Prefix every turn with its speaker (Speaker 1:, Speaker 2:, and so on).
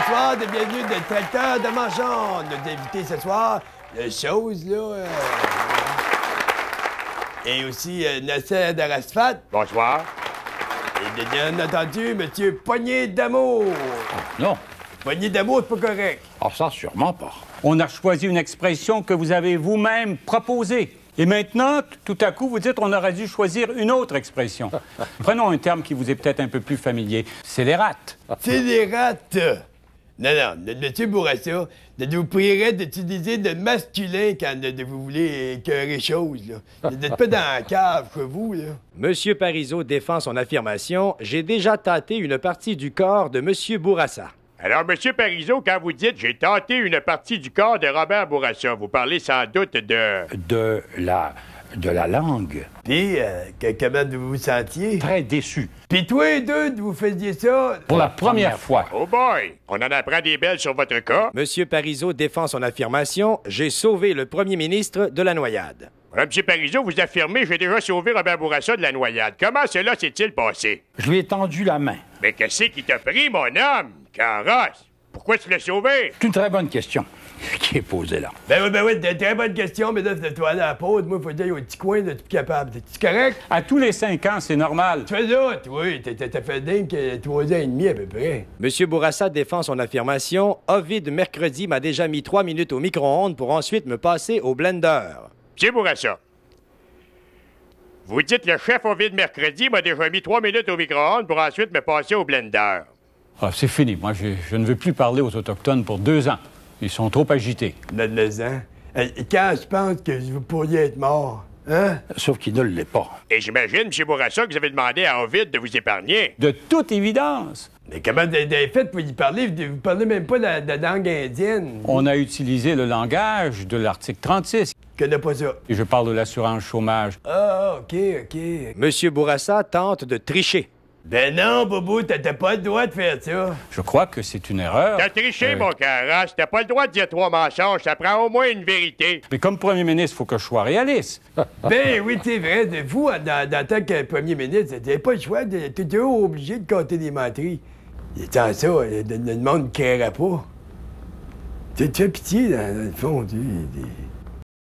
Speaker 1: bonsoir, bienvenue de Tracteur de Manchon. Notre invité ce soir, chose, là. Et aussi Nasser Darasfat.
Speaker 2: Bonsoir.
Speaker 1: Et bien entendu, Monsieur Poignée d'amour.
Speaker 3: Non.
Speaker 1: Poignée d'amour, c'est pas correct.
Speaker 3: Ah, ça, sûrement pas. On a choisi une expression que vous avez vous-même proposée. Et maintenant, tout à coup, vous dites on aurait dû choisir une autre expression. Prenons un terme qui vous est peut-être un peu plus familier. Scélérate.
Speaker 1: Scélérate. Non, Monsieur Bourassa, je vous prierais d'utiliser le masculin quand vous voulez écœurer chose, là. Vous n'êtes pas dans la cave, que vous, là.
Speaker 4: Monsieur Parizeau défend son affirmation. J'ai déjà tâté une partie du corps de Monsieur Bourassa.
Speaker 2: Alors, Monsieur Parizeau, quand vous dites « j'ai tenté une partie du corps de Robert Bourassa », vous parlez sans doute de...
Speaker 3: De la langue.
Speaker 1: Puis, comment vous vous sentiez?
Speaker 3: Très déçu.
Speaker 1: Puis toi, deux, vous faisiez ça...
Speaker 3: Pour la première fois.
Speaker 2: Oh boy! On en apprend des belles sur votre cas.
Speaker 4: Monsieur Parizeau défend son affirmation. J'ai sauvé le premier ministre de la noyade.
Speaker 2: Monsieur Parizeau, vous affirmez « j'ai déjà sauvé Robert Bourassa de la noyade ». Comment cela s'est-il passé?
Speaker 3: Je lui ai tendu la main.
Speaker 2: Mais qu'est-ce qui t'a pris, mon homme? Carrosse! Pourquoi tu l'as sauvé?
Speaker 3: C'est une très bonne question qui est posée là.
Speaker 1: Ben oui, très bonne question, mais là, c'est toi à la pause. Moi, faut dire au petit coin, là, tu es capable. T'es-tu correct?
Speaker 3: À tous les 5 ans, c'est normal.
Speaker 1: Tu fais ça, oui, t'as fait dingue 3 ans et demi à peu près.
Speaker 4: Monsieur Bourassa défend son affirmation. Ovid mercredi m'a déjà mis 3 minutes au micro-ondes pour ensuite me passer au blender.
Speaker 2: Monsieur Bourassa, vous dites le chef Ovid mercredi m'a déjà mis 3 minutes au micro-ondes pour ensuite me passer au blender.
Speaker 3: Ah, c'est fini. Moi, je ne veux plus parler aux Autochtones pour 2 ans. Ils sont trop agités.
Speaker 1: Quand je pense que vous pourriez être mort, hein?
Speaker 3: Sauf qu'il ne l'est pas.
Speaker 2: Et j'imagine, M. Bourassa, que vous avez demandé à Ovid de vous épargner.
Speaker 3: De toute évidence.
Speaker 1: Mais comment vous avez fait pour y parler? Vous parlez même pas de langue indienne.
Speaker 3: On a utilisé le langage de l'article 36.
Speaker 1: Je connais pas ça.
Speaker 3: Et je parle de l'assurance chômage.
Speaker 1: Ah, OK.
Speaker 4: Monsieur Bourassa tente de tricher.
Speaker 1: Ben non, Bobo, t'as pas le droit de faire ça.
Speaker 3: Je crois que c'est une erreur.
Speaker 2: T'as triché, mon carrosse. T'as pas le droit de dire 3 mensonges. Ça prend au moins une vérité.
Speaker 3: Mais comme premier ministre, il faut que je sois réaliste.
Speaker 1: Ben oui, c'est vrai. Vous, dans tant que premier ministre, t'avais pas le choix. T'es toujours obligé de compter des menteries. Et tant ça, le monde ne créera pas. Tu as pitié, dans le fond,